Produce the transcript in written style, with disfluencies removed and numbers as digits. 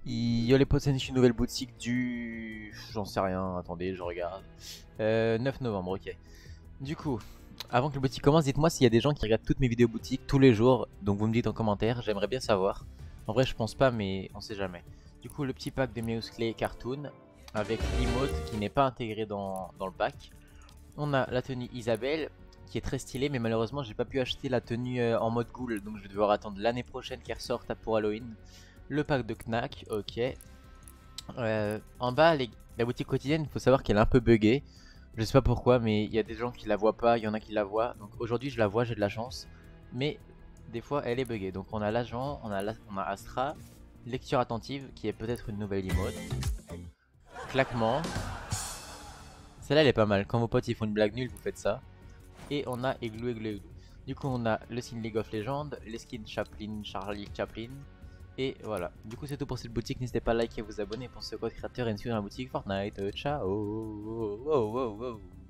Il y a les potentiels une nouvelle boutique du... J'en sais rien, attendez, je regarde. 9 novembre, ok. Du coup, avant que le boutique commence, dites-moi s'il y a des gens qui regardent toutes mes vidéos boutiques tous les jours. Donc vous me dites en commentaire, j'aimerais bien savoir. En vrai, je pense pas, mais on sait jamais. Du coup, le petit pack de Meus Clay Cartoon avec l'emote qui n'est pas intégré dans le pack. On a la tenue Isabelle qui est très stylée, mais malheureusement, j'ai pas pu acheter la tenue en mode ghoul. Donc je vais devoir attendre l'année prochaine qu'elle ressorte pour Halloween. Le pack de Knack, ok. En bas, la boutique quotidienne, il faut savoir qu'elle est un peu buggée. Je sais pas pourquoi, mais il y a des gens qui la voient pas, il y en a qui la voient. Donc aujourd'hui, je la vois, j'ai de la chance. Mais des fois, elle est buggée. Donc on a l'agent, on a Astra, lecture attentive, qui est peut-être une nouvelle emote. Claquement. Celle-là, elle est pas mal. Quand vos potes ils font une blague nulle, vous faites ça. Et on a Igloo Igloo Igloo. Du coup, on a le skin League of Legends, les skins Chaplin, Charlie Chaplin. Et voilà, du coup c'est tout pour cette boutique, n'hésitez pas à liker et vous abonner pour ce code créateur et nous suivre dans la boutique Fortnite, ciao.